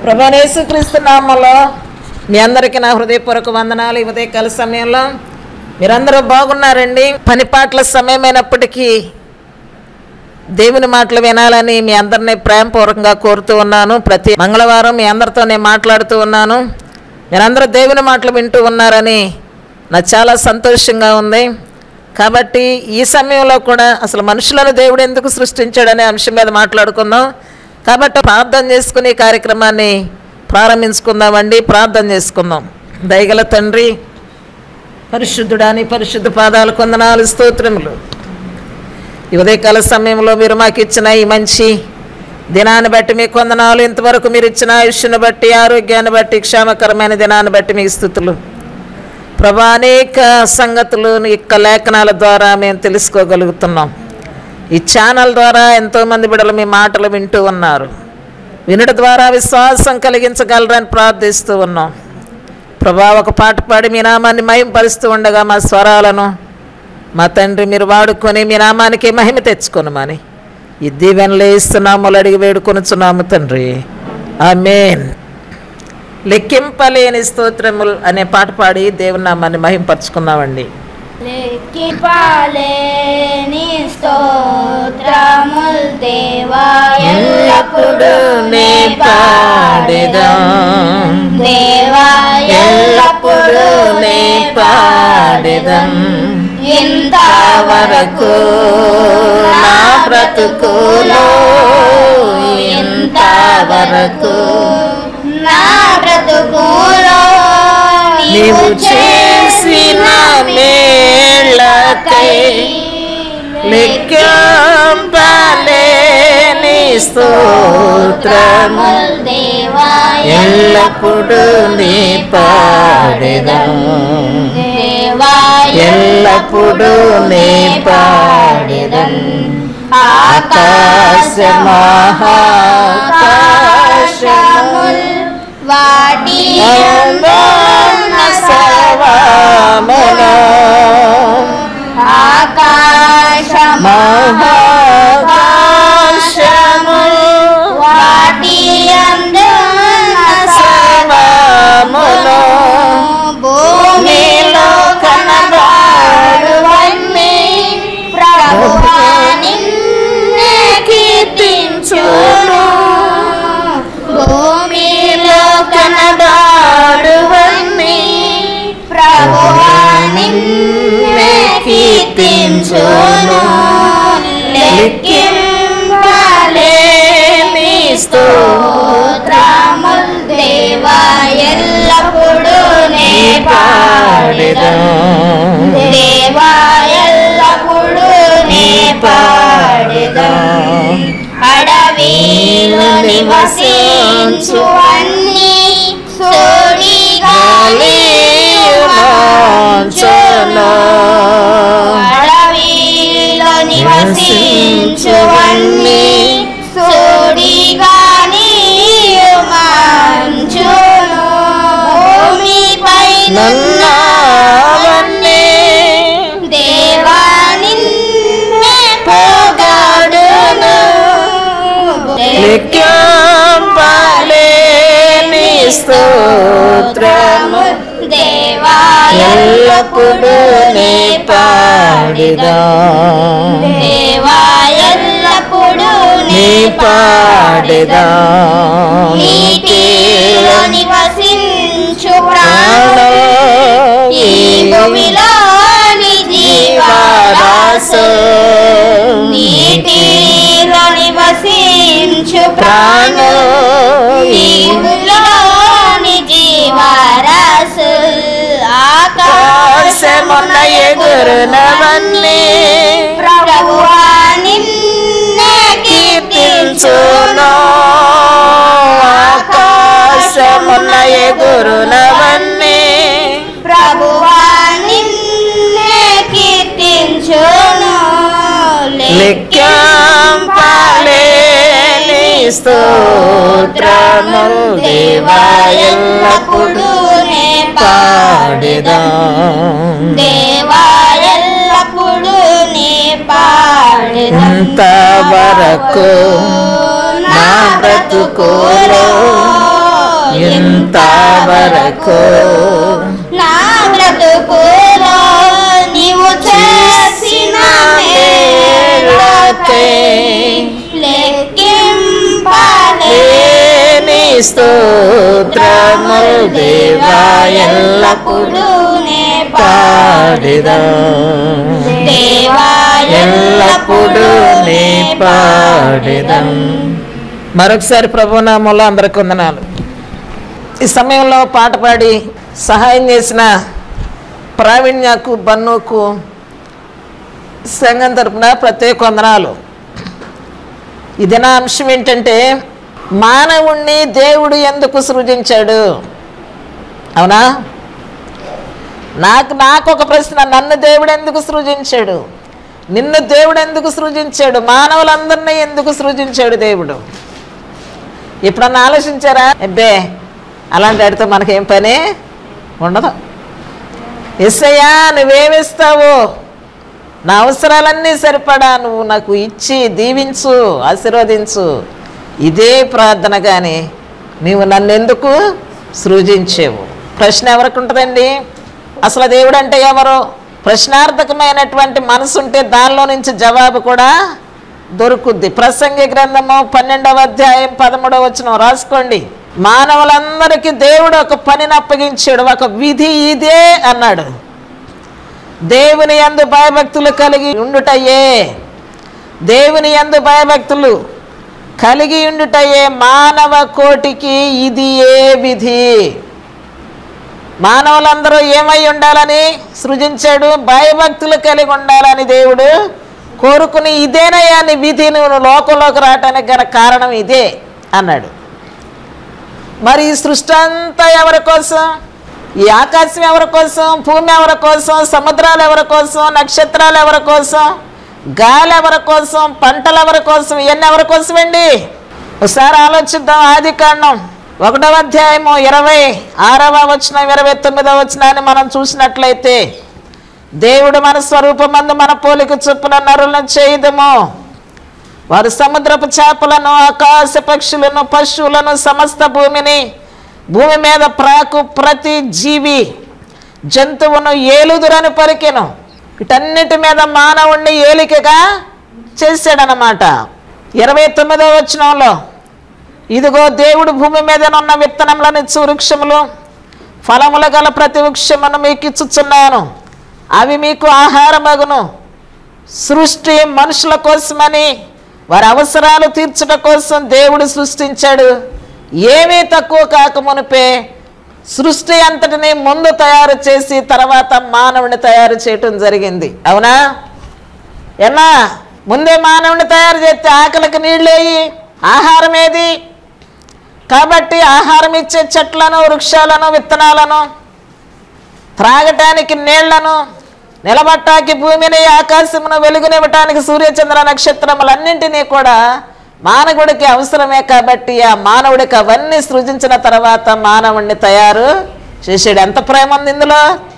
ప్రభువైన యేసుక్రీస్తు నామములో మీ అందరికీ నా హృదయపూర్వక వందనాలు. ఈ ఉదయకాల సమయంలో మీరందరూ బాగున్నారండి. పనిపాట్ల సమయమైనప్పటికీ దేవుని మాటలు వినాలని మీ అందరినీ ప్రేమపూర్వకంగా కోరుతూ ఉన్నాను. ప్రతి మంగళవారం మీ అందరితో నేను మాట్లాడుతూ ఉన్నాను. మీరందరూ దేవుని మాటలు వింటూ ఉన్నారని నాకు చాలా సంతోషంగా ఉంది. కాబట్టి ఈ సమయంలో కూడా అసలు మనుషులను దేవుడు ఎందుకు సృష్టించాడనే అంశం మీద మాట్లాడుకుందాం. కాబట్టి ప్రార్థన చేసుకుని ఈ కార్యక్రమాన్ని ప్రారంభించుకుందామండి. ప్రార్థన చేసుకుందాం. దయగల తండ్రి, పరిశుద్ధుడాని పరిశుద్ధ పాదాలు కొందనాలు, స్తోత్రములు. ఈ ఉదయకాల సమయంలో మీరు మాకు ఇచ్చిన ఈ మంచి దినాన్ని బట్టి మీకు వందనాలు. ఇంతవరకు మీరు ఇచ్చిన ఆయుష్ను బట్టి, ఆరోగ్యాన్ని బట్టి, క్షేమకరమైన దినాన్ని బట్టి మీకు స్తుతులు ప్రభా. అనేక సంగతులు ఈ యొక్క లేఖనాల ద్వారా మేము తెలుసుకోగలుగుతున్నాం. ఈ ఛానల్ ద్వారా ఎంతోమంది బిడ్డలు మీ మాటలు వింటూ ఉన్నారు. వినడం ద్వారా విశ్వాసం కలిగించగలరని ప్రార్థిస్తూ ఉన్నాం ప్రభా. ఒక పాట పాడి మీ నామాన్ని మహిమపరుస్తూ ఉండగా మా స్వరాలను మా తండ్రి మీరు వాడుకొని మీ నామానికి మహిమ తెచ్చుకొనమని ఈ దీవెనలు ఇస్తున్నాము, అడిగి వేడుకొనుచున్నాము తండ్రి. ఆమేన్. లెక్కింపలేని స్తోత్రములు అనే పాట పాడి దేవుని నామాన్ని మహిమపరుచుకుందామండి. లెక్కింపలేని స్తోత్రములు దేవా ఎల్లప్పుడూ నే పాడెదం, దేవా ఎల్లప్పుడూ నే పాడెదం. ఇంతవరకు నా బ్రతుకులో, ఇంతవరకు నా బ్రతుకులో నీవు చేసిన మేళ్ళకై లెక్కింపలేని స్తోత్రములు దేవా ఎల్లప్పుడూ నీ పాడెదం, దేవా ఎల్లప్పుడూ నీ పాడెదం. ఆకాశ మహాకాశముల్ వాటి సర్వములో, ఆకాశ మహాకాశముల్ వాటి సర్వములో, భూమిలో కనబడువన్నీ ప్రభువా నిన్నే కీర్తించును. భూమిలో కనబడువన్నీ ప్రభువా నిన్నే కీర్తించును. లెక్కింపలేని స్తోత్రములు దేవా ఎల్లప్పుడూ నే పాడెదం, దేవా ఎల్లప్పుడూ నే పాడెదం. అడవిలో నివసించు అన్ని సోడి గాలియును, అడవిలో నివసించు అన్ని సోడి గాలియుమంచును. భూమిపై నున్నవన్నీ దేవా నిన్నే పొగడును. లెక్కింపలేని స్తోత్రములు దేవా ఎల్లప్పుడూ నే పాడెదం, దేవా ఎల్లప్పుడూ నే పాడెదం. నీటిలో నివసించు ప్రాణులు, ఈ భూమిలోని జీవరాశు, నీటిలో నివసించు ప్రాణులు, ఈ భూమిలోని జీవరాశు, ఆకాశమున ఎగురునవన్నీ ప్రభువా నిన్నే కీర్తించును. ఆకాశమున ఎగురునవన్నీ ప్రభువా నిన్నే కీర్తించును. లెక్కింపలేని స్తోత్రములు దేవా ఎల్లప్పుడూ నే పాడెదం, దేవా ఎల్లప్పుడూ నే పాడెదం. ఇంతవరకు నా బ్రతుకులో ఇంతవరకు నా బ్రతుకులో నీవు చేసిన మేలుకై లెక్కింపలేని స్తోత్రములు దేవా ఎల్లప్పుడూ నే పాడెదం దేవా ఎల్లప్పుడూ నీ పాడెదం. మరొకసారి ప్రభునామంలో అందరికి వందనాలు. ఈ సమయంలో పాట పాడి సహాయం చేసిన ప్రావీణ్యకు, బన్నుకు సంఘం తరపున ప్రత్యేక వందనాలు. ఇది నా అంశం ఏంటంటే, మానవుణ్ణి దేవుడు ఎందుకు సృజించాడు? అవునా? నాకు ఒక ప్రశ్న, నన్ను దేవుడు ఎందుకు సృజించాడు? నిన్ను దేవుడు ఎందుకు సృజించాడు? మానవులందరినీ ఎందుకు సృజించాడు దేవుడు? ఎప్పుడన్నా ఆలోచించారా? అబ్బే అలాంటి వాడితో మనకేం పని ఉండదు. యేసయ్యా నువ్వేమిస్తావు, నా అవసరాలన్నీ సరిపడా నువ్వు నాకు ఇచ్చి దీవించు, ఆశీర్వదించు, ఇదే ప్రార్థన. కానీ నీవు నన్ను ఎందుకు సృజించేవు? ప్రశ్న ఎవరికి ఉంటుందండి? అసలు దేవుడు అంటే ఎవరు? ప్రశ్నార్థకమైనటువంటి మనసు ఉంటే దానిలో నుంచి జవాబు కూడా దొరుకుద్ది. ప్రసంగి గ్రంథము 12వ అధ్యాయం 13వ వచనం రాసుకోండి. మానవులందరికీ దేవుడు ఒక పనిని అప్పగించాడు, ఒక విధి ఇదే అన్నాడు. దేవుని యందు భయభక్తులు కలిగి ఉండుటయే, దేవుని యందు భయభక్తులు కలిగి ఉండుటయే మానవ కోటికి ఇది ఏ విధి. మానవులందరూ ఏమై ఉండాలని సృజించాడు? భయభక్తులు కలిగి ఉండాలని దేవుడు కోరుకుని, ఇదేనయ్యా నీ విధి, నువ్వు లోకంలోకి రావటానికి గల కారణం ఇదే అన్నాడు. మరి ఈ సృష్టి అంతా ఎవరి కోసం? ఈ ఆకాశం ఎవరి కోసం? భూమి ఎవరి కోసం? సముద్రాలు ఎవరి కోసం? నక్షత్రాలు ఎవరి కోసం? గాలి ఎవరి కోసం? పంటలు ఎవరి కోసం? ఇవన్నీ ఎవరి కోసం అండి? ఒకసారి ఆలోచిద్దాం. ఆదికాండం 1వ అధ్యాయము 26వ వచనం 29వ వచనాన్ని మనం చూసినట్లయితే, దేవుడు మన స్వరూపమందు మన పోలిక చొప్పున నరులను చేయుదము, వారు సముద్రపు చేపలను, ఆకాశ పక్షులను, పశువులను, సమస్త భూమి మీద ప్రాకు ప్రతి జీవి జంతువును ఏలుదురని పలికెను. వీటన్నిటి మీద మానవుణ్ణి ఏలికగా చేశాడనమాట. 29వ వచనంలో, ఇదిగో దేవుడు భూమి మీదనున్న విత్తనములను ఇచ్చు వృక్షములు, ఫలముల గల ప్రతి వృక్షమును మీకు ఇచ్చుచున్నాను, అవి మీకు ఆహారమగును. సృష్టి మనుషుల కోసమని, వారి అవసరాలు తీర్చుట కోసం దేవుడు సృష్టించాడు. ఏమీ తక్కువ కాకమునిపే సృష్టి అంతటిని ముందు తయారు చేసి తర్వాత మానవుని తయారు చేయటం జరిగింది. అవునా? ఏనా ముందే మానవుని తయారు చేస్తే ఆకలికి నీళ్ళేయి, ఆహారం ఏది? కాబట్టి ఆహారం ఇచ్చే చెట్లను, వృక్షాలను, విత్తనాలను, త్రాగటానికి నీళ్లను, నిలబట్టానికి భూమిని, ఆకాశమును, వెలుగునివ్వటానికి సూర్యచంద్ర నక్షత్రములన్నింటినీ కూడా మానవుడికి అవసరమే. కాబట్టి ఆ మానవుడికి అవన్నీ సృజించిన తర్వాత మానవుడిని తయారు చేసాడు. ఎంత ప్రేమ ఉంది ఇందులో!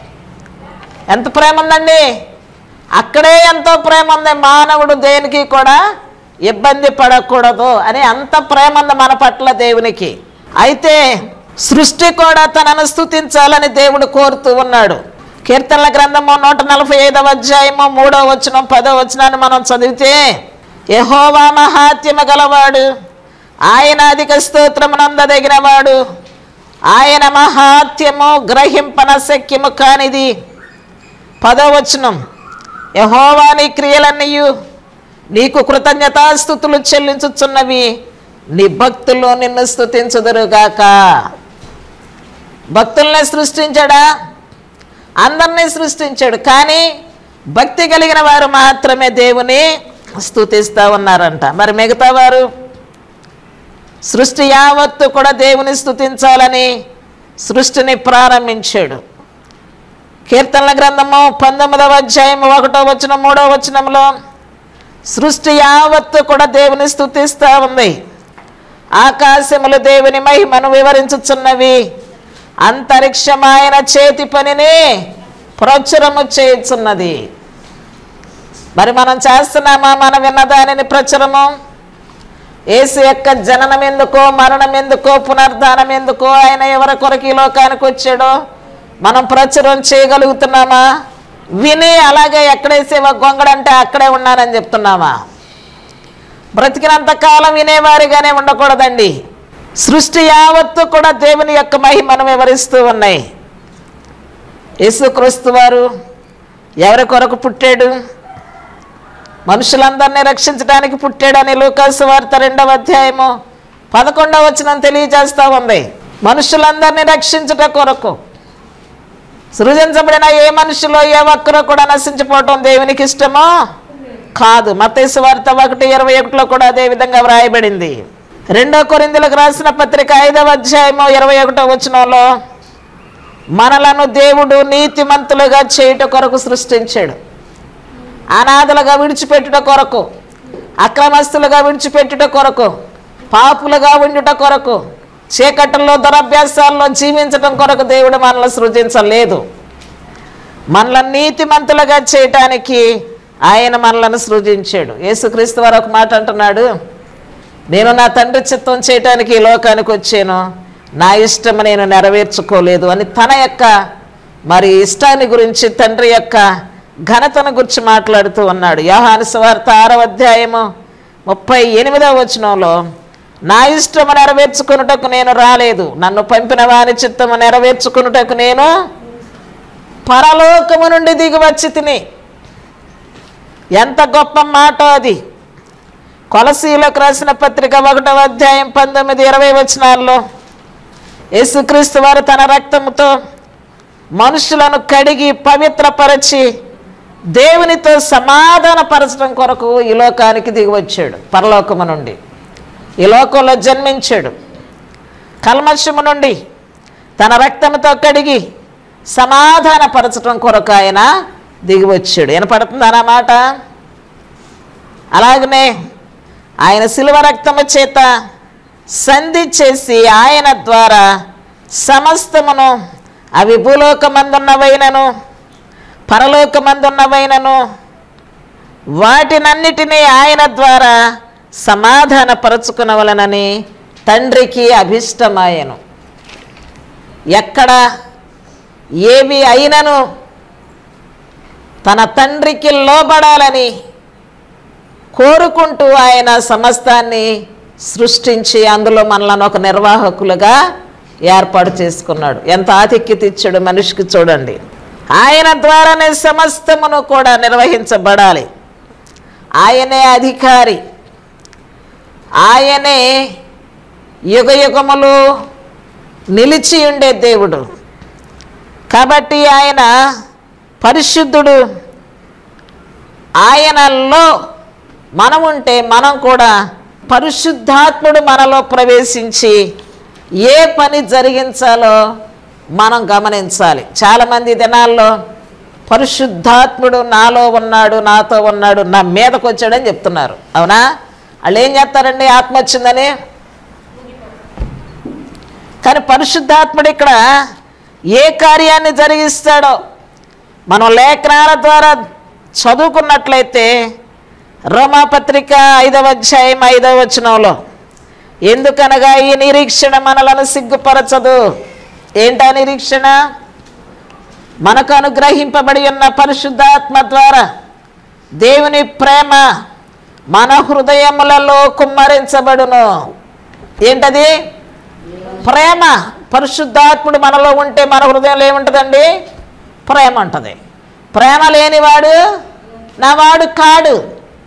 ఎంత ప్రేమ ఉందండి! అక్కడే ఎంతో ప్రేమ ఉంది. మానవుడు దేనికి కూడా ఇబ్బంది పడకూడదు అని అంత ప్రేమ ఉంది మన పట్ల దేవునికి. అయితే సృష్టి కూడా తనను స్తుతించాలని దేవుడు కోరుతూ ఉన్నాడు. కీర్తనల గ్రంథము 145వ అధ్యాయము 3వ వచనం 10వ వచనాన్ని మనం చదివితే, యెహోవా మహాత్యము గలవాడు, ఆయన అధిక స్తోత్రమునందదగినవాడు, ఆయన మహాత్యము గ్రహింపన శక్యము కానిది. 10వ వచనం, యెహోవా నీ క్రియలన్నీయు నీకు కృతజ్ఞతాస్తుతులు చెల్లించుచున్నవి, నీ భక్తులు నిన్ను స్తుతించుదురుగాక. భక్తుల్ని సృష్టించాడా? అందరినీ సృష్టించాడు. కానీ భక్తి కలిగిన వారు మాత్రమే దేవుని స్తుతిస్తూ ఉన్నారంట. మరి మిగతా వారు? సృష్టి యావత్తు కూడా దేవుని స్తుతించాలని సృష్టిని ప్రారంభించాడు. కీర్తనల గ్రంథము 19వ అధ్యాయం 1వ వచనం 3వ వచనంలో సృష్టి యావత్తు కూడా దేవుని స్తుతిస్తూ ఉంది. ఆకాశములు దేవుని మహిమను వివరించుచున్నవి, అంతరిక్షం ఆయన చేతి పనిని ప్రచురము చేయుచున్నది. మరి మనం చేస్తున్నామా? మనం విన్న దానిని ప్రచురము? యేసు యొక్క జననం ఎందుకో, మరణం ఎందుకో, పునరుద్ధానం ఎందుకో, ఆయన ఎవరి కొరకు ఈ లోకానికి వచ్చాడో మనం ప్రచురం చేయగలుగుతున్నామా? విని అలాగే ఎక్కడేసేవా గొంగడంటే అక్కడే ఉన్నానని చెప్తున్నామా? బ్రతికినంత కాలం వినేవారిగానే ఉండకూడదండి. సృష్టి యావత్తు కూడా దేవుని యొక్క మహిమను వివరిస్తూ ఉన్నాయి. యేసుక్రీస్తు వారు ఎవరి కొరకు పుట్టాడు? మనుషులందరినీ రక్షించడానికి పుట్టాడని లూకాసు వార్త 2వ అధ్యాయము 11వ వచనం తెలియజేస్తూ ఉంది. మనుషులందరినీ రక్షించుట కొరకు. సృజించబడిన ఏ మనుషులో ఏ ఒక్కరూ కూడా నశించిపోవటం దేవునికి ఇష్టమో కాదు. మత్తయి సువార్త 1:21 కూడా అదే విధంగా వ్రాయబడింది. 2 కొరింథీయులకు రాసిన పత్రిక 5వ అధ్యాయము 21వ వచనంలో మనలను దేవుడు నీతిమంతులుగా చేయుట కొరకు సృష్టించాడు. అనాథలుగా విడిచిపెట్టుట కొరకు, అక్రమస్తులుగా విడిచిపెట్టుట కొరకు, పాపులుగా ఉండుట కొరకు, చీకటిలో దురభ్యాసాల్లో జీవించడం కొరకు దేవుడు మనల్ని సృజించలేదు. మనల్ని నీతిమంతులుగా చేయటానికి ఆయన మనలను సృజించాడు. యేసుక్రీస్తు వారు ఒక మాట అంటున్నాడు, నేను నా తండ్రి చిత్తం చేయటానికి ఈ లోకానికి వచ్చాను, నా ఇష్టం నేను నెరవేర్చుకోలేదు అని తన యొక్క ఇష్టాన్ని గురించి, తండ్రి యొక్క ఘనతను గురించి మాట్లాడుతూ ఉన్నాడు. యోహాను సువార్త 6వ అధ్యాయము 38వ వచనంలో నా ఇష్టము నెరవేర్చుకున్నటకు నేను రాలేదు, నన్ను పంపిన వాని చిత్తము నెరవేర్చుకున్నటకు నేను పరలోకము నుండి దిగి వచ్చి తిని. ఎంత గొప్ప మాట అది. కొలసీలకు రాసిన పత్రిక 1వ అధ్యాయం 19-20 వచనాల్లో యేసుక్రీస్తు వారు తన రక్తముతో మనుషులను కడిగి పవిత్రపరచి దేవునితో సమాధానపరచడం కొరకు ఈ లోకానికి దిగి వచ్చాడు. పరలోకము నుండి ఈ లోకంలో జన్మించాడు. కల్మషము నుండి తన రక్తంతో కడిగి సమాధానపరచడం కొరకు ఆయన దిగి వచ్చాడు. వినపడుతుందా నా మాట? అలాగనే ఆయన శిలువ రక్తము చేత సంధి చేసి ఆయన ద్వారా సమస్తమును, అవి భూలోకమందున్నవైనను పరలోకమందున్నవైనను, వాటినన్నిటినీ ఆయన ద్వారా సమాధానపరచుకునవలనని తండ్రికి అభిష్టమాయను. ఎక్కడ ఏవి అయినను తన తండ్రికి లోబడాలని కోరుకుంటూ ఆయన సమస్తాన్ని సృష్టించి అందులో మనలను ఒక నిర్వాహకులుగా ఏర్పాటు చేసుకున్నాడు. ఎంత ఆధిక్యత ఇచ్చాడు మనిషికి చూడండి. ఆయన ద్వారానే సమస్తమును కూడా నిర్వహించబడాలి. ఆయనే అధికారి, ఆయనే యుగ యుగములు నిలిచి ఉండే దేవుడు. కాబట్టి ఆయన పరిశుద్ధుడు. ఆయనలో మనం ఉంటే మనం కూడా పరిశుద్ధాత్ముడు మనలో ప్రవేశించి ఏ పని జరిగించాలో మనం గమనించాలి. చాలామంది దినాల్లో పరిశుద్ధాత్ముడు నాలో ఉన్నాడు, నాతో ఉన్నాడు, నా మీదకు వచ్చాడని చెప్తున్నారు. అవునా? వాళ్ళు ఏం చేస్తారండి? ఆత్మ వచ్చిందని. కానీ పరిశుద్ధాత్ముడు ఇక్కడ ఏ కార్యాన్ని జరిగిస్తాడో మనం లేఖనాల ద్వారా చదువుకున్నట్లయితే రోమాపత్రిక 5వ అధ్యాయం 5వ వచనంలో, ఎందుకనగా ఈ నిరీక్షణ మనలను సిగ్గుపరచదు. ఏంటా నిరీక్షణ? మనకు అనుగ్రహింపబడి ఉన్న పరిశుద్ధాత్మ ద్వారా దేవుని ప్రేమ మన హృదయములలో కుమ్మరించబడును. ఏంటది? ప్రేమ. పరిశుద్ధాత్ముడు మనలో ఉంటే మన హృదయంలో ఏముంటుందండి? ప్రేమ ఉంటుంది. ప్రేమ లేనివాడు నా వాడు కాడు.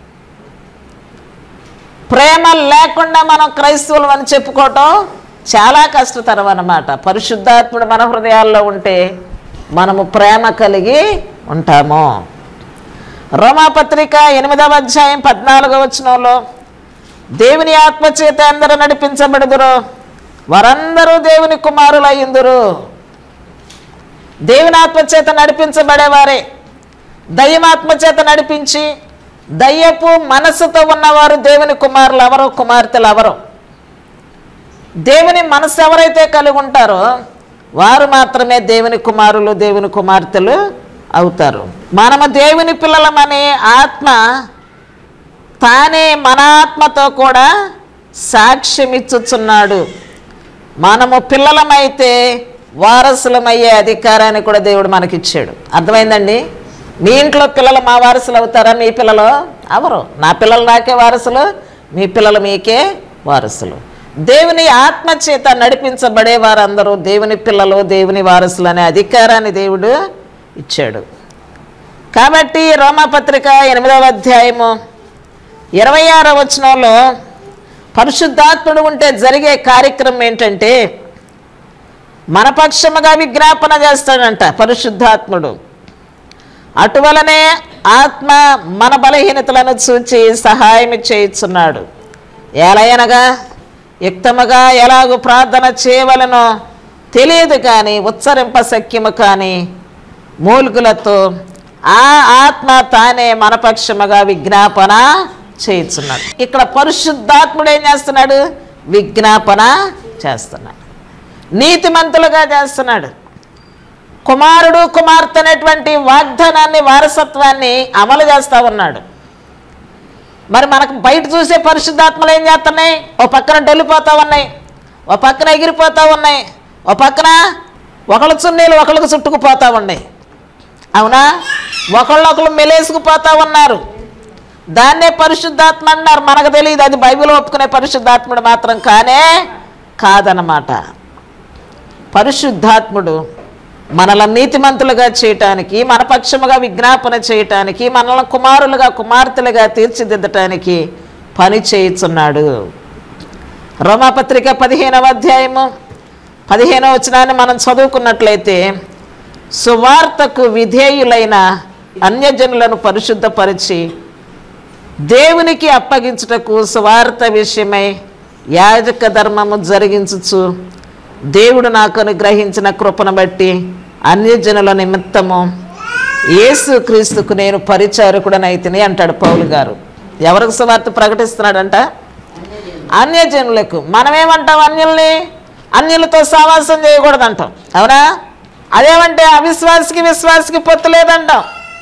ప్రేమ లేకుండా మనం క్రైస్తవులు అని చెప్పుకోవటం చాలా కష్టతరం అన్నమాట. పరిశుద్ధాత్ముడు మన హృదయాల్లో ఉంటే మనము ప్రేమ కలిగి ఉంటాము. రోమాపత్రిక 8వ అధ్యాయం 14వ వచనంలో, దేవుని ఆత్మచేత అందరూ నడిపించబడుదురు, వారందరూ దేవుని కుమారులయ్యుందురు. దేవుని ఆత్మచేత నడిపించబడేవారే. దయ్యమాత్మచేత నడిపించి దయ్యపు మనసుతో ఉన్నవారు దేవుని కుమారులు ఎవరో, కుమార్తెలు ఎవరో. దేవుని మనసు ఎవరైతే కలిగి ఉంటారో వారు మాత్రమే దేవుని కుమారులు, దేవుని కుమార్తెలు అవుతారు. మనము దేవుని పిల్లలమని ఆత్మ తానే మన ఆత్మతో కూడా సాక్ష్యం ఇచ్చుచున్నాడు. మనము పిల్లలమైతే వారసులమయ్యే అధికారాన్ని కూడా దేవుడు మనకిచ్చాడు. అర్థమైందండి? మీ ఇంట్లో పిల్లలు మా వారసులు అవుతారా? మీ పిల్లలు అవరు. నా పిల్లలు నాకే వారసులు, మీ పిల్లలు మీకే వారసులు. దేవుని ఆత్మచేత నడిపించబడే వారందరూ దేవుని పిల్లలు, దేవుని వారసులు అనే అధికారాన్ని దేవుడు ఇచ్చాడు. కాబట్టి రోమాపత్రిక 8వ అధ్యాయము 26వ వచనంలో పరిశుద్ధాత్ముడు ఉంటే జరిగే కార్యక్రమం ఏంటంటే మన పక్షముగా విజ్ఞాపన చేస్తాడంట పరిశుద్ధాత్ముడు. అటువలనే ఆత్మ మన బలహీనతలను చూచి సహాయం చేయుచున్నాడు. ఎలయనగా యుక్తముగా ఎలాగూ ప్రార్థన చేయవలనో తెలియదు కానీ ఉచ్చరింప శక్యము కానీ మూలుగులతో ఆ ఆత్మ తానే మన పక్షముగా విజ్ఞాపన చేయుచున్నాడు. ఇక్కడ పరిశుద్ధాత్ముడు ఏం చేస్తున్నాడు? విజ్ఞాపన చేస్తున్నాడు. నీతిమంతులుగా చేస్తున్నాడు. కుమారుడు కుమార్తె అనేటువంటి వాగ్దానాన్ని, వారసత్వాన్ని అమలు చేస్తూ ఉన్నాడు. మరి మనకు బయట చూసే పరిశుద్ధాత్మలు ఏం చేస్తున్నాయి? ఓ పక్కన డొల్లిపోతూ ఉన్నాయి, ఓ పక్కన ఎగిరిపోతూ ఉన్నాయి, ఓ పక్కన ఒకళ్ళ చున్నీలు ఒకళ్ళకు చుట్టుకుపోతూ ఉన్నాయి. అవునా? ఒకళ్ళొకళ్ళు మెలేసుకుపోతూ ఉన్నారు. దాన్నే పరిశుద్ధాత్మ అన్నారు. మనకు తెలియదు, అది బైబిల్ ఒప్పుకునే పరిశుద్ధాత్ముడు మాత్రం కాదన్నమాట. పరిశుద్ధాత్ముడు మనల్ని నీతిమంతులుగా చేయటానికి, మన పక్షముగా విజ్ఞాపన చేయటానికి, మనల్ని కుమారులుగా కుమార్తెలుగా తీర్చిదిద్దటానికి పని చేయుచున్నాడు. రోమాపత్రిక 15వ అధ్యాయము 15వ వచనాన్ని మనం చదువుకున్నట్లయితే సువార్తకు విధేయులైన అన్యజనులను పరిశుద్ధపరిచి దేవునికి అప్పగించుటకు సువార్త విషయమై యాజక ధర్మము జరిగించుచు దేవుడు నాకు అనుగ్రహించిన కృపను బట్టి అన్యజనుల నిమిత్తము యేసుక్రీస్తుకు నేను పరిచారకుడనైతిని అంటాడు పౌలు గారు. ఎవరికి సువార్త ప్రకటిస్తున్నాడంట? అన్యజనులకు. మనమేమంటాం? అన్యులతో సావాసం చేయకూడదంటాం. అవునా? అదేమంటే అవిశ్వాసికి విశ్వాసికి పొత్తు లేదంటాం.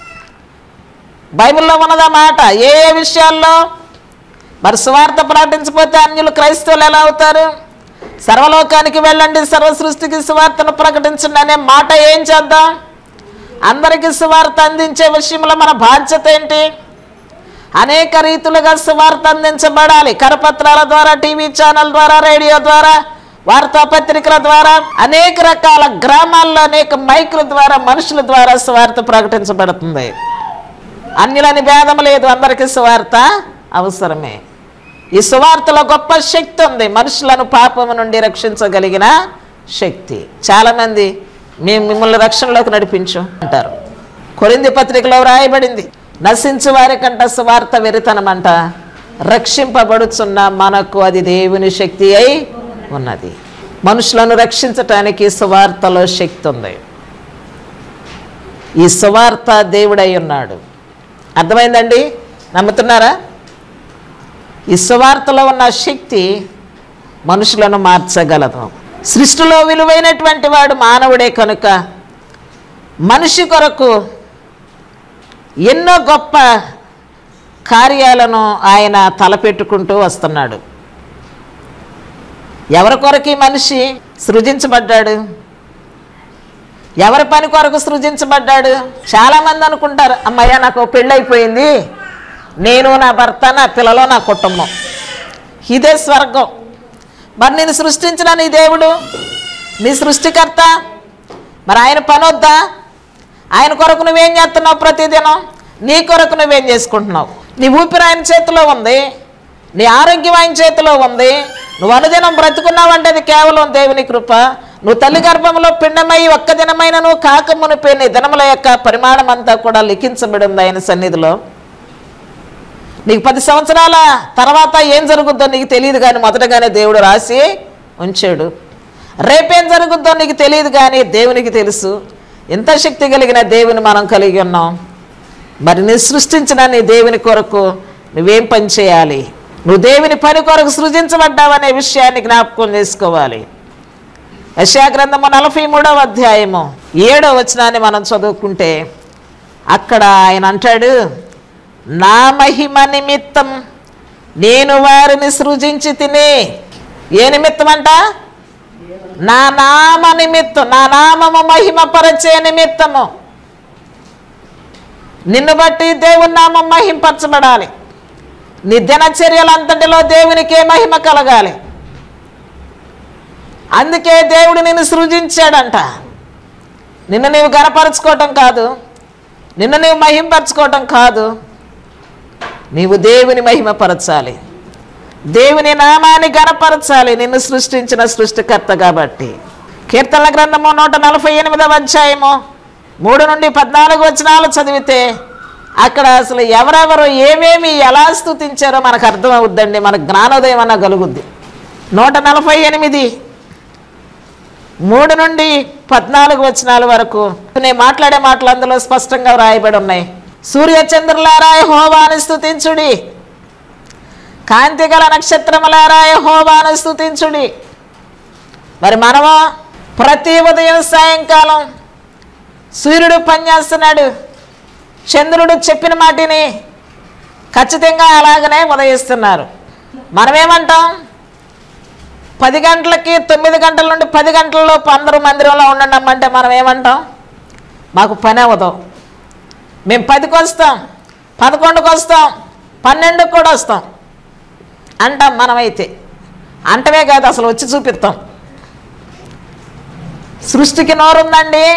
బైబిల్లో ఉన్నదా మాట? ఏ విషయాల్లో? మరి సువార్త ప్రకటించకపోతే అన్యులు క్రైస్తవులు ఎలా అవుతారు? సర్వలోకానికి వెళ్ళండి, సర్వ సృష్టికి సువార్తను ప్రకటించండి అనే మాట ఏం చేద్దాం? అందరికీ సువార్త అందించే విషయంలో మన బాధ్యత ఏంటి? అనేక రీతులుగా సువార్త అందించబడాలి. కరపత్రాల ద్వారా, టీవీ ఛానల్ ద్వారా, రేడియో ద్వారా, వార్తాపత్రికల ద్వారా, అనేక రకాల గ్రామాల్లో అనేక మైకుల ద్వారా, మనుషుల ద్వారా సువార్త ప్రకటించబడుతుంది. అన్యులని భేదం లేదు, అందరికీ సువార్త అవసరమే. ఈ సువార్తలో గొప్ప శక్తి ఉంది, మనుషులను పాపము నుండి రక్షించగలిగిన శక్తి. చాలామంది మేము మిమ్మల్ని రక్షణలోకి నడిపించు అంటారు. కొరింథీ పత్రికలో వ్రాయబడింది, నశించు వారికంట సువార్త వెరితనమంట, రక్షింపబడుచున్న మనకు అది దేవుని శక్తి అయి ఉన్నది. మనుషులను రక్షించటానికి సువార్తలో శక్తి ఉంది. ఈ సువార్త దేవుడై ఉన్నాడు. అర్థమైందండి? నమ్ముతున్నారా? ఈ సువార్తలో ఉన్న శక్తి మనుషులను మార్చగలదు. సృష్టిలో విలువైనటువంటి వాడు మానవుడే కనుక మనిషి కొరకు ఎన్నో గొప్ప కార్యాలను ఆయన తలపెట్టుకుంటూ వస్తున్నాడు. ఎవరి కొరకు ఈ మనిషి సృజించబడ్డాడు? ఎవరి పని కొరకు సృజించబడ్డాడు? చాలామంది అనుకుంటారు, అమ్మయ్య నాకు పెళ్ళైపోయింది, నేను, నా భర్త, నా పిల్లలు, నా కుటుంబం, ఇదే స్వర్గం. మరి నేను సృష్టించిన నీ దేవుడు, నీ సృష్టికర్త, మరి ఆయన పని వద్దా? ఆయన కొరకు నువ్వేం చేస్తున్నావు? ప్రతిదినం నీ కొరకు నువ్వేం చేసుకుంటున్నావు? నీ ఊపిరి ఆయన చేతిలో ఉంది, నీ ఆరోగ్యం ఆయన చేతిలో ఉంది. నువ్వు అనుదినం బ్రతుకున్నావంటే అది కేవలం దేవుని కృప. నువ్వు తల్లి గర్భంలో పిండమై ఒక్క దినమైన నువ్వు కాకమునిపై నీ దినముల యొక్క పరిమాణం అంతా కూడా లిఖించబడి ఉంది ఆయన సన్నిధిలో. నీకు 10 సంవత్సరాల తర్వాత ఏం జరుగుద్దో నీకు తెలియదు, కానీ మొదటగానే దేవుడు రాసి ఉంచాడు. రేపేం జరుగుద్దో నీకు తెలియదు, కానీ దేవునికి తెలుసు. ఎంత శక్తి కలిగిన దేవుని మనం కలిగి ఉన్నాం. మరి నీ సృష్టించిన నీ దేవుని కొరకు నువ్వేం పని చేయాలి? నువ్వు దేవుని పని కొరకు సృజించబడ్డావనే విషయాన్ని జ్ఞాపకం చేసుకోవాలి. యెషయా గ్రంథము 43వ అధ్యాయము 7వ వచనాన్ని మనం చదువుకుంటే అక్కడ ఆయన అంటాడు, నా మహిమ నిమిత్తం నేను వారిని సృజించి తిని ఏ నిమిత్తం అంట? నా నామ నిమిత్తం, నా నామము మహిమపరచే నిమిత్తము. నిన్ను బట్టి దేవుని నామం మహింపరచబడాలి. నీ దినచర్యలంతటిలో దేవునికే మహిమ కలగాలి. అందుకే దేవుడు నిన్ను సృజించాడంట. నిన్ను నీవు గనపరచుకోవటం కాదు, నిన్ను నీవు మహింపరచుకోవటం కాదు, నీవు దేవుని మహిమపరచాలి, దేవుని నామాన్ని గనపరచాలి, నిన్ను సృష్టించిన సృష్టికర్త కాబట్టి. కీర్తనల గ్రంథము 148వ అధ్యాయము 3 నుండి 14 వచనాలు చదివితే అక్కడ అసలు ఎవరెవరు ఏమేమి ఎలా స్తుతించారో మనకు అర్థం అవుద్దండి. మనకు జ్ఞానోదయం అన్న కలుగుద్ది. 148 3 నుండి 14 వచనాల వరకు నేను మాట్లాడే మాటలు అందులో స్పష్టంగా వ్రాయబడి ఉన్నాయి. సూర్యచంద్రులారా యెహోవాను స్తుతించుడి, కాంతి గల నక్షత్రములారా యెహోవాను స్తుతించుడి. మరి మనము ప్రతి ఉదయం సాయంకాలం సూర్యుడు పనిచేస్తున్నాడు, చంద్రుడు చెప్పిన మాటిని ఖచ్చితంగా అలాగనే ఉదయిస్తున్నారు. మనమేమంటాం? 10 గంటలకి 9 గంటల నుండి 10 గంటలలోపు అందరూ మందిరంలో ఉండండి అంటే మనం ఏమంటాం? మాకు పని అవ్వదు, మేము 10కి వస్తాం, 11కి వస్తాం, 12కి కూడా వస్తాం అంటాం. మనమైతే అంటమే కాదు, అసలు వచ్చి చూపిస్తాం. సృష్టికి నోరుందండి.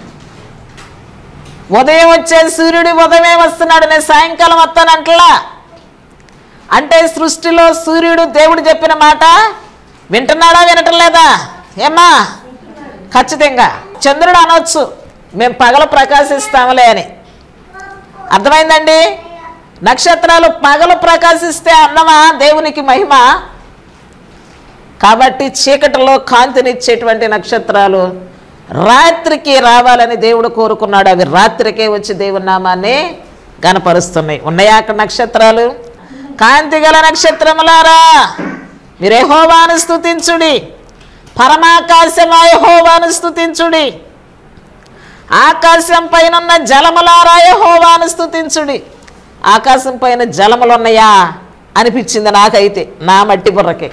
ఉదయం వచ్చే సూర్యుడు ఉదయమే వస్తున్నాడు, నేను సాయంకాలం వస్తానంటలా. అంటే సృష్టిలో సూర్యుడు దేవుడు చెప్పిన మాట వింటున్నాడా వినటం లేదా? ఏమ్మా? ఖచ్చితంగా. చంద్రుడు అనొచ్చు మేము పగలు ప్రకాశిస్తాములే అని, అర్థమైందండి? నక్షత్రాలు పగలు ప్రకాశిస్తే అన్నమా దేవునికి మహిమ? కాబట్టి చీకటిలో కాంతినిచ్చేటువంటి నక్షత్రాలు రాత్రికి రావాలని దేవుడు కోరుకున్నాడు. అవి రాత్రికే వచ్చి దేవుని నామాన్ని గనపరుస్తున్నాయి. ఉన్నాయా అక్కడ నక్షత్రాలు? కాంతి గల నక్షత్రములారా మీరు యెహోవాను స్తుతించుడి, పరమాకాశమా యెహోవాను స్తుతించుడి, ఆకాశం పైన ఉన్న జలములారా యెహోవాను స్తుతించుడి. ఆకాశం పైన జలములు ఉన్నాయా అనిపించింది నాకైతే, నా మట్టి బుర్రకే.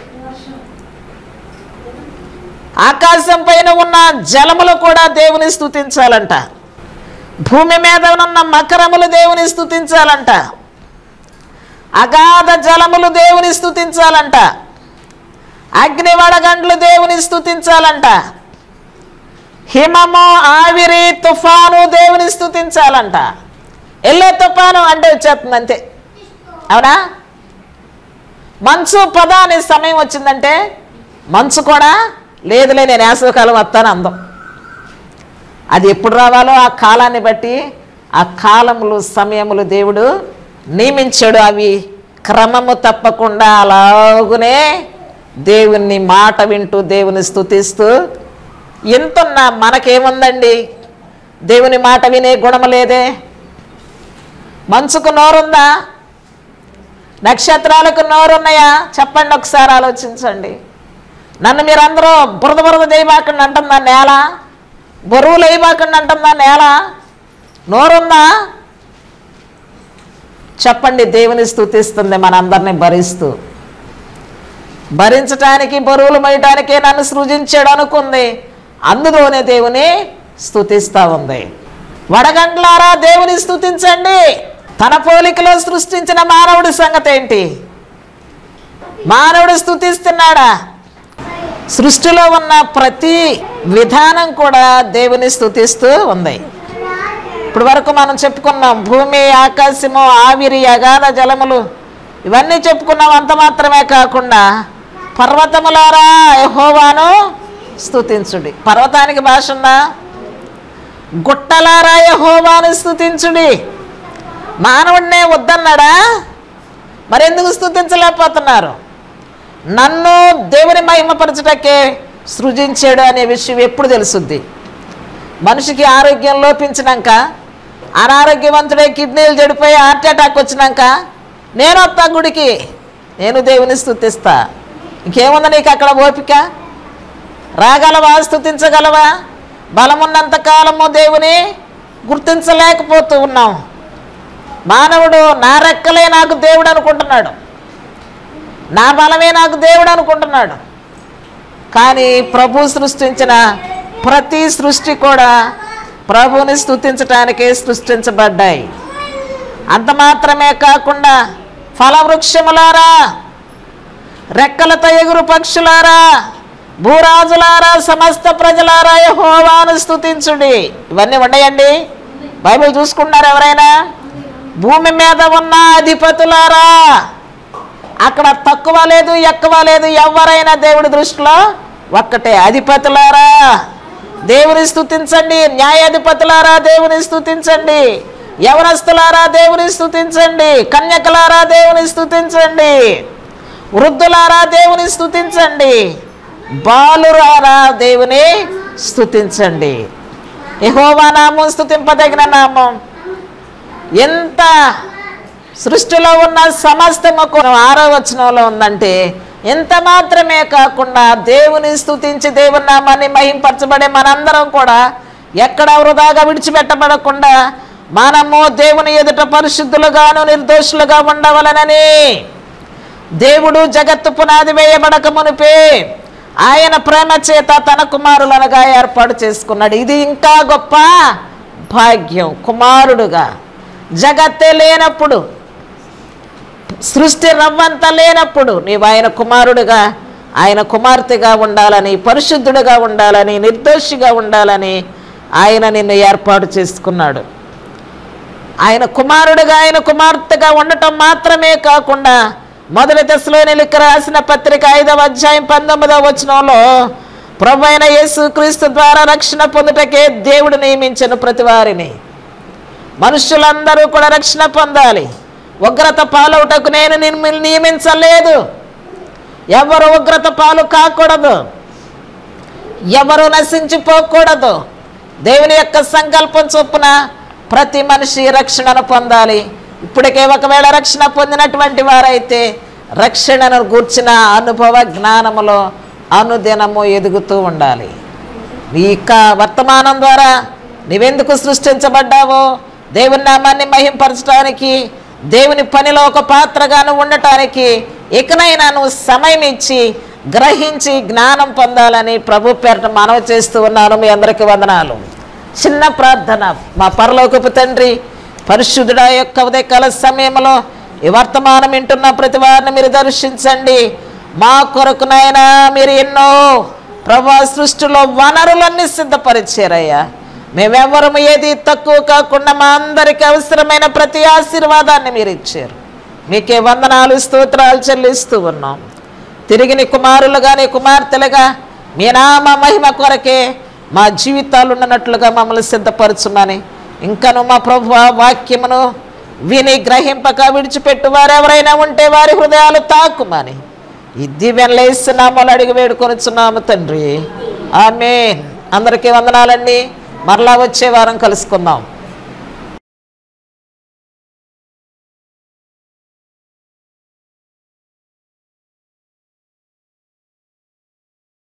ఆకాశం పైన ఉన్న జలములు కూడా దేవుని స్తుతించాలంట. భూమి మీద ఉన్న మకరములు దేవుని స్తుతించాలంట. అగాధ జలములు దేవుని స్తుతించాలంట. అగ్ని వడగండ్లు దేవుని స్తుతించాలంట. హిమము, ఆవిరి, తుఫాను దేవుని స్తుతించాలంట. ఎల్లో తుఫాను అంటే వచ్చేస్తుంది అంతే, అవునా? మంచు పద అనే సమయం వచ్చిందంటే మంచు కూడా లేదులే నేను వేసవికాలం వస్తాను అందం. అది ఎప్పుడు రావాలో ఆ కాలాన్ని బట్టి ఆ కాలములు సమయములు దేవుడు నియమించాడు. అవి క్రమము తప్పకుండా అలాగునే దేవుని మాట వింటూ దేవుని స్తుతిస్తూ ఎంతున్నా మనకేముందండి? దేవుని మాట వినే గుణము లేదే. మంచుకు నోరుందా? నక్షత్రాలకు నోరున్నాయా? చెప్పండి, ఒకసారి ఆలోచించండి. నన్ను మీరందరూ బురద బురద చేయబాకండి అంటుందా నేల? బరువులు వేయబాకండి అంటుందా నేల? నోరుందా? చెప్పండి. దేవుని స్తుతిస్తుంది మనందరినీ భరిస్తూ. భరించటానికి, బరువులు మోయటానికే నన్ను సృజించాడు అనుకుంది, అందులోనే దేవుని స్తుతిస్తూ ఉంది. వడగండ్లారా దేవుని స్తుతించండి. తన పోలికలో సృష్టించిన మానవుడి సంగతి ఏంటి? మానవుడు స్తుతిస్తున్నాడా? సృష్టిలో ఉన్న ప్రతి విధానం కూడా దేవుని స్తుతిస్తూ ఉంది. ఇప్పుడు వరకు మనం చెప్పుకున్నాం, భూమి, ఆకాశము, ఆవిరి, అగాధ జలములు ఇవన్నీ చెప్పుకున్నాం. అంత మాత్రమే కాకుండా పర్వతములారా యెహోవాను స్తుతించుడి. పర్వతానికి భాష ఉందా? గుట్టలారా యెహోవాను స్తుతించుడి. మానవుడినే వద్దన్నాడా? మరెందుకు స్తుతించలేకపోతున్నారు? నన్ను దేవుని మహిమపరచుటకే సృజించాడు అనే విషయం ఎప్పుడు తెలుసుద్ది? మనిషికి ఆరోగ్యం లోపించినాక, అనారోగ్యవంతుడే కిడ్నీలు చెడిపోయి హార్ట్ అటాక్ వచ్చినాక నేను వస్తా గుడికి, నేను దేవుని స్తుతిస్తా. ఇంకేముంది నీకు అక్కడ ఓపిక? రాగలవా? స్తుతించగలవా? బలమున్నంత కాలము దేవుని గుర్తించలేకపోతూ ఉన్నాం. మానవుడు నా రెక్కలే నాకు దేవుడు అనుకుంటున్నాడు. నా బలమే నాకు దేవుడు అనుకుంటున్నాడు. కానీ ప్రభు సృష్టించిన ప్రతి సృష్టి కూడా ప్రభువుని స్తుతించటానికే సృష్టించబడ్డాయి. అంత మాత్రమే కాకుండా ఫలవృక్షములారా, రెక్కలతో ఎగురు పక్షులారా, భూరాజులారా, సమస్త ప్రజలారా యెహోవాను స్తుతించుడి. ఇవన్నీ ఉన్నాయండి. బైబిల్ చూసుకున్నారు ఎవరైనా? భూమి మీద ఉన్న అధిపతులారా, అక్కడ తక్కువ లేదు ఎక్కువ లేదు, ఎవరైనా దేవుడి దృష్టిలో ఒక్కటే. అధిపతులారా దేవుని స్తుతించండి, న్యాయాధిపతులారా దేవుని స్తుతించండి, యవనస్తులారా దేవుని స్తుతించండి, కన్యకలారా దేవుని స్తుతించండి, వృద్ధులారా దేవుని స్తుతించండి, బాలురారా దేవుని స్తుతించండి. యెహోవా నామం స్తుతింపదగిన నామం. ఎంత సృష్టిలో ఉన్న సమస్తము 6వ వచనంలో ఉందంటే ఎంత మాత్రమే కాకుండా దేవుని స్తుతించి దేవుని నామాన్ని మహింపరచబడే మనందరం కూడా ఎక్కడ వృధాగా విడిచిపెట్టబడకుండా మనము దేవుని ఎదుట పరిశుద్ధులుగాను నిర్దోషులుగా ఉండవలనని దేవుడు జగత్తు పునాది వేయబడక మునిపే ఆయన ప్రేమ చేత తన కుమారులనుగా ఏర్పాటు చేసుకున్నాడు. ఇది ఇంకా గొప్ప భాగ్యం. కుమారుడుగా జగత్తే లేనప్పుడు, సృష్టి రవ్వంతా లేనప్పుడు నీవు ఆయన కుమారుడుగా, ఆయన కుమార్తెగా ఉండాలని, పరిశుద్ధుడుగా ఉండాలని, నిర్దోషిగా ఉండాలని ఆయన నిన్ను ఏర్పాటు చేసుకున్నాడు. ఆయన కుమారుడుగా, ఆయన కుమార్తెగా ఉండటం మాత్రమే కాకుండా మొదటి తెస్సలోనికీయులకు రాసిన పత్రిక 5వ అధ్యాయం 19వ వచనంలో ప్రభు అయిన యేసుక్రీస్తు ద్వారా రక్షణ పొందుటకే దేవుడు నియమించను ప్రతి వారిని. మనుషులందరూ కూడా రక్షణ పొందాలి. ఉగ్రత పాలవుటకు నేను నియమించలేదు. ఎవరు ఉగ్రత పాలు కాకూడదు, ఎవరు నశించిపోకూడదు. దేవుని యొక్క సంకల్పం చొప్పున ప్రతి మనిషి రక్షణను పొందాలి. ఇప్పటికే ఒకవేళ రక్షణ పొందినటువంటి వారైతే రక్షణను గూర్చిన అనుభవ జ్ఞానములో అనుదినము ఎదుగుతూ ఉండాలి. ఈ వర్తమానం ద్వారా నీవెందుకు సృష్టించబడ్డావో, దేవుని నామాన్ని మహింపరచడానికి, దేవుని పనిలో ఒక పాత్రగాను ఉండటానికి ఇకనైనా నువ్వు సమయం ఇచ్చి గ్రహించి జ్ఞానం పొందాలని ప్రభు పేరిట మనవి చేస్తూ ఉన్నాను. మీ అందరికీ వందనాలు. చిన్న ప్రార్థన. మా పరలోకపు తండ్రి, పరిశుద్ధుడా యొక్క ఉదయకాల సమయంలో ఈ వర్తమానం వింటున్న ప్రతి వారిని మీరు దర్శించండి. మా కొరకునైనా మీరు ఎన్నో ప్రభా సృష్టిలో వనరులన్నీ సిద్ధపరిచారయ్యా. మేమెవ్వరము ఏది తక్కువ కాకుండా మా అందరికీ అవసరమైన ప్రతి ఆశీర్వాదాన్ని మీరు ఇచ్చారు. మీకే వందనాలు, స్తోత్రాలు చెల్లిస్తూ ఉన్నాం. తిరిగి నీ కుమారులుగా, నీ కుమార్తెలుగా మీ నామ మహిమ కొరకే మా జీవితాలు ఉన్నట్లుగా మమ్మల్ని సిద్ధపరచుమని, ఇంకను మా ప్రభు వాక్యమును విని గ్రహింపక విడిచిపెట్టు వారు ఎవరైనా ఉంటే వారి హృదయాలు తాకుమని ఈ దీవెనలు యేసునామములో అడిగి వేడుకొనుచున్నాము తండ్రి. ఆమేన్. అందరికీ వందనాలండి. మరలా వచ్చే వారం కలుసుకుందాం.